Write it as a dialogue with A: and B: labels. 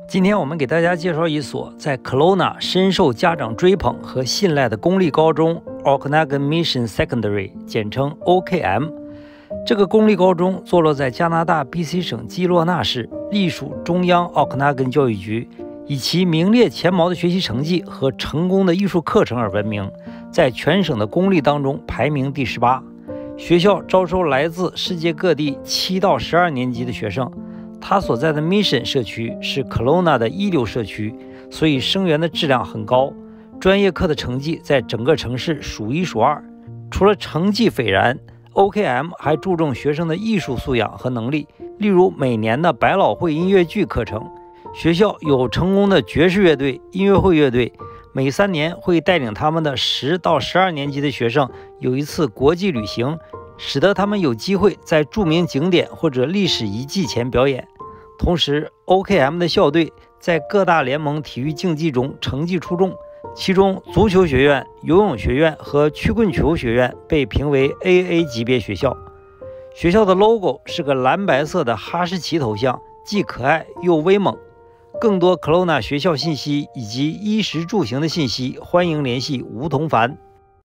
A: 今天我们给大家介绍一所在科罗纳深受家长追捧和信赖的公立高中 Okanagan Mission Secondary， 简称 OKM。这个公立高中坐落在加拿大 BC 省基洛纳市，隶属中央奥克纳根教育局，以其名列前茅的学习成绩和成功的艺术课程而闻名，在全省的公立当中排名第18。学校招收来自世界各地7到12年级的学生。他所在的 Mission 社区是科罗纳的一流社区，所以生源的质量很高，专业课的成绩在整个城市数一数二。除了成绩斐然， OKM 还注重学生的艺术素养和能力，例如每年的百老汇音乐剧课程。学校有成功的爵士乐队、音乐会乐队，每3年会带领他们的10到12年级的学生有一次国际旅行，使得他们有机会在著名景点或者历史遗迹前表演。同时 OKM 的校队在各大联盟体育竞技中成绩出众，其中足球学院、游泳学院和曲棍球学院被评为 AA 级别学校。学校的 logo 是个蓝白色的哈士奇头像，既可爱又威猛。更多科罗纳学校信息以及衣食住行的信息，欢迎联系吴同凡。